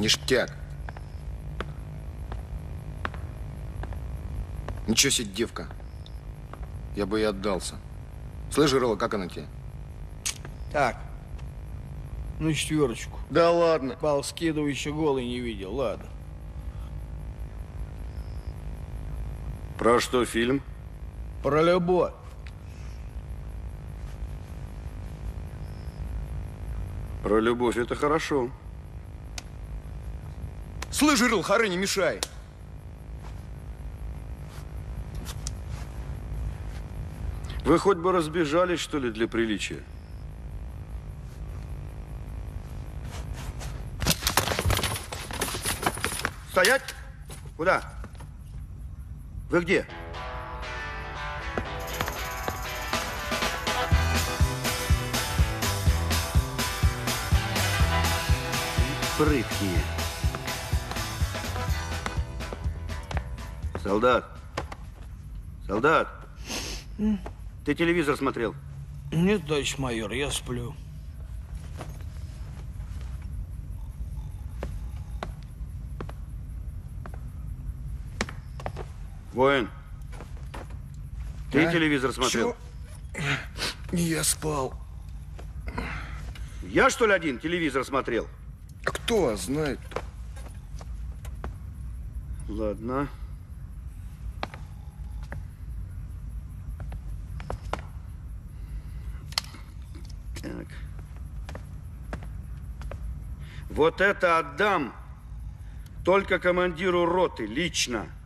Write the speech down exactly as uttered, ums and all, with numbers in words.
Ништяк. Ничего себе девка. Я бы и отдался. Слышь, Жирова, как она тебе? Так. Ну, четверочку. Да ладно. Пал скидывай, еще голый не видел. Ладно. Про что фильм? Про любовь. Про любовь это хорошо. Слышь, Жирл, хоры, не мешай. Вы хоть бы разбежались, что ли, для приличия? Стоять! Куда? Вы где? Прыткие. Солдат. Солдат. Ты телевизор смотрел? Нет, товарищ майор, я сплю. Воин. Ты А? телевизор смотрел? Чё? Не я спал. Я, что ли, один телевизор смотрел? А кто вас знает? Ладно. Так. Вот это отдам только командиру роты лично.